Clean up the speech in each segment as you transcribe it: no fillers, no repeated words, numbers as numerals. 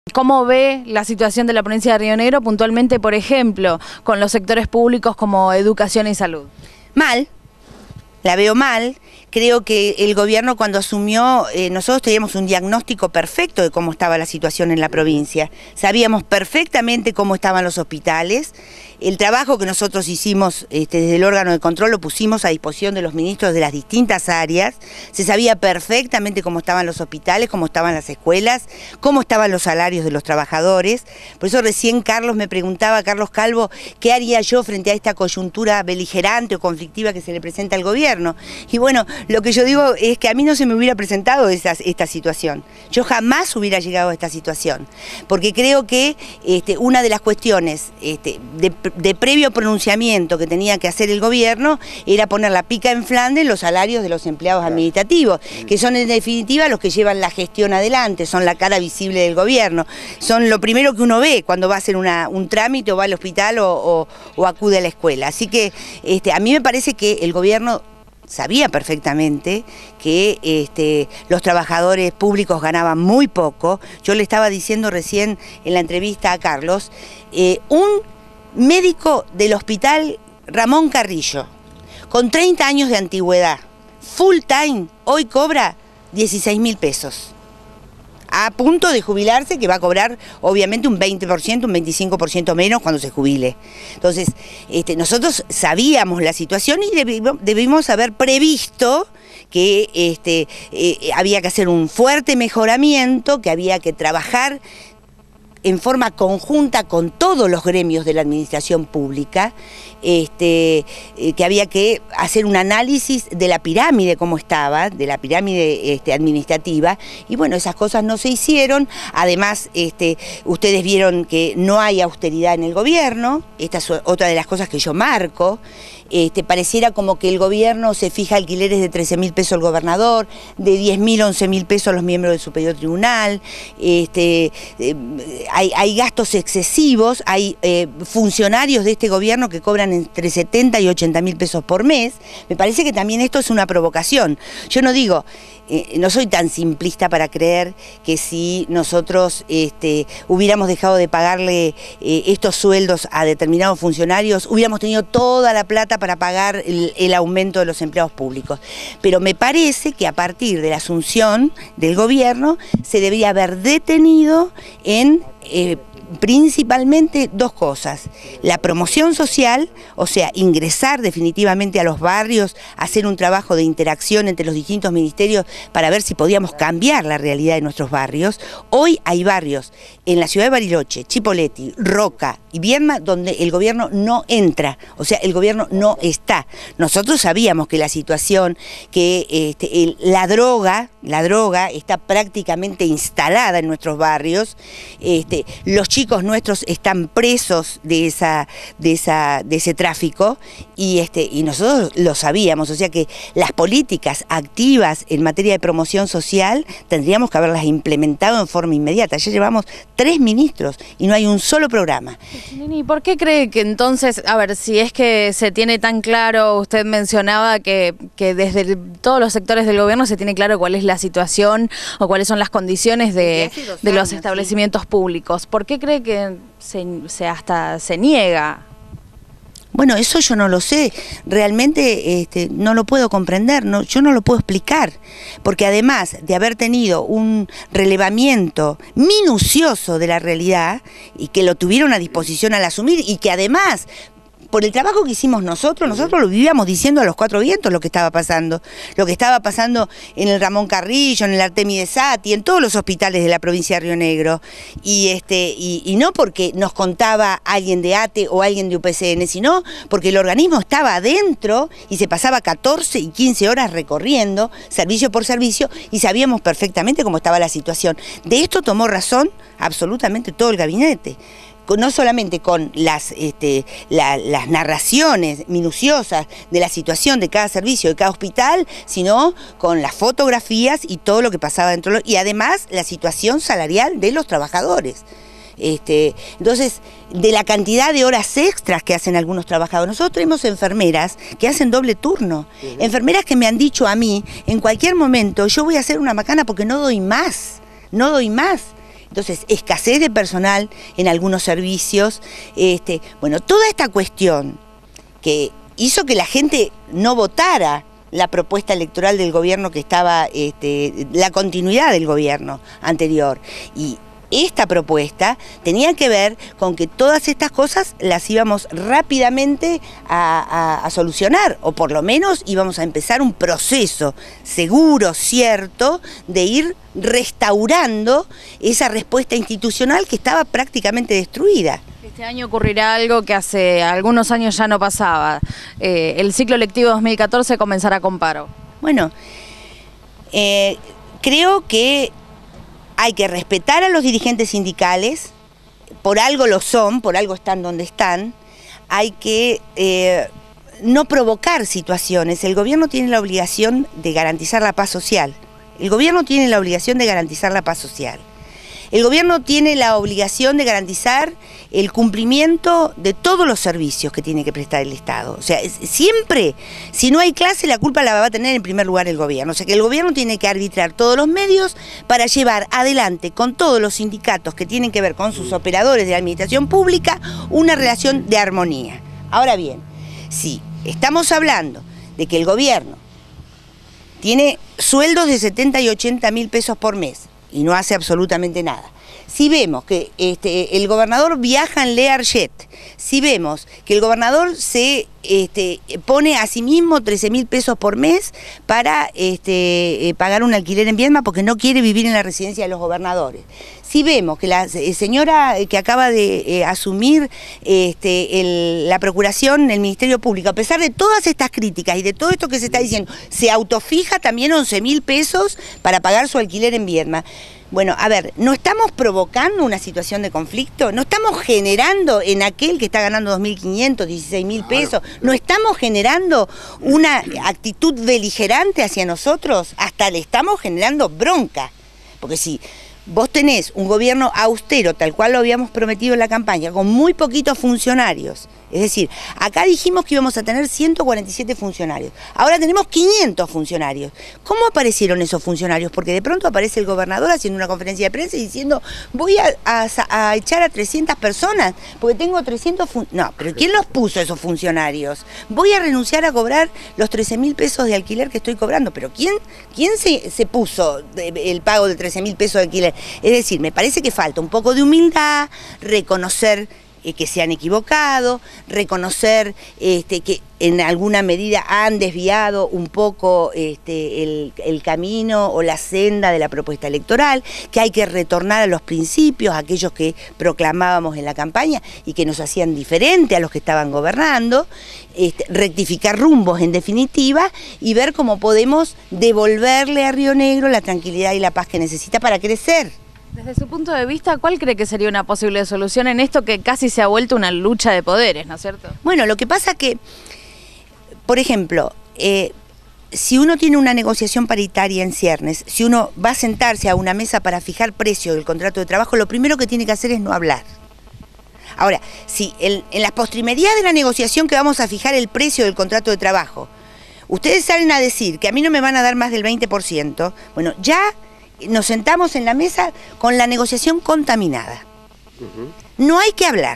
¿Cómo ve la situación de la provincia de Río Negro puntualmente, por ejemplo, con los sectores públicos como educación y salud? Mal, la veo mal. Creo que el gobierno cuando asumió, nosotros teníamos un diagnóstico perfecto de cómo estaba la situación en la provincia. Sabíamos perfectamente cómo estaban los hospitales. El trabajo que nosotros hicimos desde el órgano de control lo pusimos a disposición de los ministros de las distintas áreas. Se sabía perfectamente cómo estaban los hospitales, cómo estaban las escuelas, cómo estaban los salarios de los trabajadores. Por eso recién Carlos me preguntaba, Carlos Calvo, ¿qué haría yo frente a esta coyuntura beligerante o conflictiva que se le presenta al gobierno? Y bueno, lo que yo digo es que a mí no se me hubiera presentado esta situación. Yo jamás hubiera llegado a esta situación, porque creo que una de las cuestiones de previo pronunciamiento que tenía que hacer el gobierno era poner la pica en Flandes en los salarios de los empleados administrativos, que son en definitiva los que llevan la gestión adelante, son la cara visible del gobierno, son lo primero que uno ve cuando va a hacer un trámite o va al hospital o acude a la escuela. Así que a mí me parece que el gobierno sabía perfectamente que los trabajadores públicos ganaban muy poco. Yo le estaba diciendo recién en la entrevista a Carlos, un médico del hospital Ramón Carrillo, con 30 años de antigüedad, full time, hoy cobra 16.000 pesos. A punto de jubilarse, que va a cobrar obviamente un 20%, un 25% menos cuando se jubile. Entonces, nosotros sabíamos la situación y debimos haber previsto que había que hacer un fuerte mejoramiento, que había que trabajar en forma conjunta con todos los gremios de la administración pública, que había que hacer un análisis de la pirámide como estaba, de la pirámide administrativa, y bueno, esas cosas no se hicieron. Además, ustedes vieron que no hay austeridad en el gobierno, esta es otra de las cosas que yo marco. Pareciera como que el gobierno se fija alquileres de 13.000 pesos al gobernador, de 10.000, 11.000 pesos a los miembros del Superior Tribunal, hay gastos excesivos, hay funcionarios de este gobierno que cobran entre 70 y 80.000 pesos por mes. Me parece que también esto es una provocación. Yo no digo, no soy tan simplista para creer que si nosotros hubiéramos dejado de pagarle estos sueldos a determinados funcionarios, hubiéramos tenido toda la plata para pagar el aumento de los empleados públicos. Pero me parece que a partir de la asunción del gobierno se debería haber detenido en principalmente dos cosas: la promoción social, o sea, ingresar definitivamente a los barrios, hacer un trabajo de interacción entre los distintos ministerios para ver si podíamos cambiar la realidad de nuestros barrios. Hoy hay barrios en la ciudad de Bariloche, Chipoleti, Roca y Viedma donde el gobierno no entra, o sea, el gobierno no está. Nosotros sabíamos que la situación, que la droga está prácticamente instalada en nuestros barrios, los chicos nuestros están presos de ese tráfico y nosotros lo sabíamos, o sea que las políticas activas en materia de promoción social tendríamos que haberlas implementado en forma inmediata. Ya llevamos 3 ministros y no hay un solo programa. ¿Y por qué cree que entonces, a ver, si es que se tiene tan claro, usted mencionaba que desde todos los sectores del gobierno se tiene claro cuál es la situación o cuáles son las condiciones de los establecimientos públicos? ¿Por qué cree que hasta se niega? Bueno, eso yo no lo sé, realmente no lo puedo comprender, yo no lo puedo explicar, porque además de haber tenido un relevamiento minucioso de la realidad y que lo tuvieron a disposición al asumir y que además, por el trabajo que hicimos nosotros lo vivíamos diciendo a los 4 vientos lo que estaba pasando en el Ramón Carrillo, en el Artemides Saty, en todos los hospitales de la provincia de Río Negro, y no porque nos contaba alguien de ATE o alguien de UPCN, sino porque el organismo estaba adentro y se pasaba 14 y 15 horas recorriendo, servicio por servicio, y sabíamos perfectamente cómo estaba la situación. De esto tomó razón absolutamente todo el gabinete. No solamente con las narraciones minuciosas de la situación de cada servicio, de cada hospital, sino con las fotografías y todo lo que pasaba dentro, y además la situación salarial de los trabajadores. Entonces, de la cantidad de horas extras que hacen algunos trabajadores, nosotros tenemos enfermeras que hacen doble turno, enfermeras que me han dicho a mí, en cualquier momento, yo voy a hacer una macana porque no doy más, Entonces, escasez de personal en algunos servicios, bueno, toda esta cuestión que hizo que la gente no votara la propuesta electoral del gobierno que estaba, la continuidad del gobierno anterior. Y esta propuesta tenía que ver con que todas estas cosas las íbamos rápidamente a solucionar, o por lo menos íbamos a empezar un proceso seguro, cierto, de ir restaurando esa respuesta institucional que estaba prácticamente destruida. Este año ocurrirá algo que hace algunos años ya no pasaba. El ciclo lectivo 2014 comenzará con paro. Bueno, creo que hay que respetar a los dirigentes sindicales, por algo lo son, por algo están donde están. Hay que no provocar situaciones. El gobierno tiene la obligación de garantizar la paz social. El gobierno tiene la obligación de garantizar la paz social. El gobierno tiene la obligación de garantizar el cumplimiento de todos los servicios que tiene que prestar el Estado. O sea, siempre, si no hay clase, la culpa la va a tener en primer lugar el gobierno. O sea, que el gobierno tiene que arbitrar todos los medios para llevar adelante con todos los sindicatos que tienen que ver con sus operadores de la administración pública una relación de armonía. Ahora bien, si estamos hablando de que el gobierno tiene sueldos de 70 y 80 mil pesos por mes, y no hace absolutamente nada. Si vemos que el gobernador viaja en Learjet, si vemos que el gobernador se pone a sí mismo 13 mil pesos por mes para pagar un alquiler en Viedma porque no quiere vivir en la residencia de los gobernadores, si vemos que la señora que acaba de asumir la procuración en el Ministerio Público, a pesar de todas estas críticas y de todo esto que se está diciendo, se autofija también 11 mil pesos para pagar su alquiler en Viedma. Bueno, a ver, ¿no estamos provocando una situación de conflicto? ¿No estamos generando en aquel que está ganando 2.500, 16.000 pesos? ¿No estamos generando una actitud beligerante hacia nosotros? Hasta le estamos generando bronca. Porque si vos tenés un gobierno austero, tal cual lo habíamos prometido en la campaña, con muy poquitos funcionarios, es decir, acá dijimos que íbamos a tener 147 funcionarios, ahora tenemos 500 funcionarios. ¿Cómo aparecieron esos funcionarios? Porque de pronto aparece el gobernador haciendo una conferencia de prensa y diciendo voy a echar a 300 personas porque tengo 300 No, pero ¿quién los puso esos funcionarios? Voy a renunciar a cobrar los 13 mil pesos de alquiler que estoy cobrando, pero ¿quién se puso el pago de 13 mil pesos de alquiler? Es decir, me parece que falta un poco de humildad, reconocer que se han equivocado, reconocer que en alguna medida han desviado un poco el camino o la senda de la propuesta electoral, que hay que retornar a los principios, aquellos que proclamábamos en la campaña y que nos hacían diferente a los que estaban gobernando, rectificar rumbos en definitiva y ver cómo podemos devolverle a Río Negro la tranquilidad y la paz que necesita para crecer. Desde su punto de vista, ¿cuál cree que sería una posible solución en esto que casi se ha vuelto una lucha de poderes, ¿no es cierto? Bueno, lo que pasa que, por ejemplo, si uno tiene una negociación paritaria en ciernes, si uno va a sentarse a una mesa para fijar precio del contrato de trabajo, lo primero que tiene que hacer es no hablar. Ahora, si en las postrimerías de la negociación que vamos a fijar el precio del contrato de trabajo, ustedes salen a decir que a mí no me van a dar más del 20%, bueno, ya nos sentamos en la mesa con la negociación contaminada. No hay que hablar,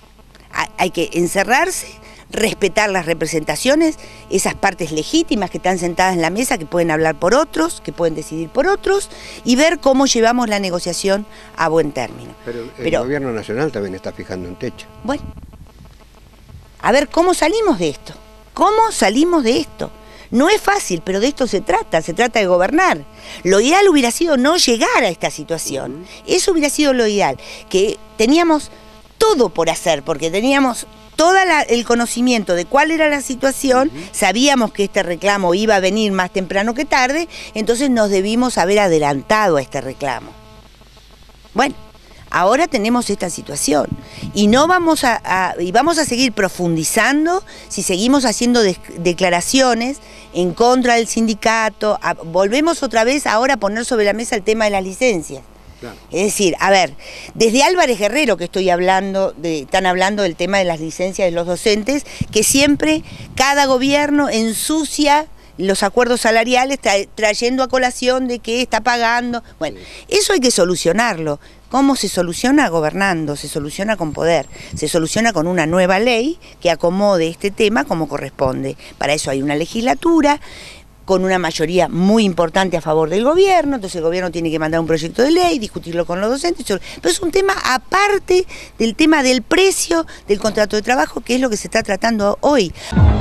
hay que encerrarse, respetar las representaciones, esas partes legítimas que están sentadas en la mesa, que pueden hablar por otros, que pueden decidir por otros, y ver cómo llevamos la negociación a buen término. Pero el gobierno nacional también está fijando un techo. Bueno, a ver cómo salimos de esto, ¿cómo salimos de esto? No es fácil, pero de esto se trata de gobernar. Lo ideal hubiera sido no llegar a esta situación. Eso hubiera sido lo ideal, que teníamos todo por hacer, porque teníamos todo el conocimiento de cuál era la situación, sabíamos que este reclamo iba a venir más temprano que tarde, entonces nos debimos haber adelantado a este reclamo. Bueno, ahora tenemos esta situación y no vamos vamos a seguir profundizando si seguimos haciendo declaraciones en contra del sindicato. Volvemos otra vez ahora a poner sobre la mesa el tema de las licencias. Claro. Es decir, a ver, desde Álvarez Guerrero que están hablando del tema de las licencias de los docentes, que siempre cada gobierno ensucia los acuerdos salariales trayendo a colación de que está pagando. Bueno, eso hay que solucionarlo. ¿Cómo se soluciona? Gobernando, se soluciona con poder, se soluciona con una nueva ley que acomode este tema como corresponde. Para eso hay una legislatura con una mayoría muy importante a favor del gobierno, entonces el gobierno tiene que mandar un proyecto de ley, discutirlo con los docentes, pero es un tema aparte del tema del precio del contrato de trabajo, que es lo que se está tratando hoy.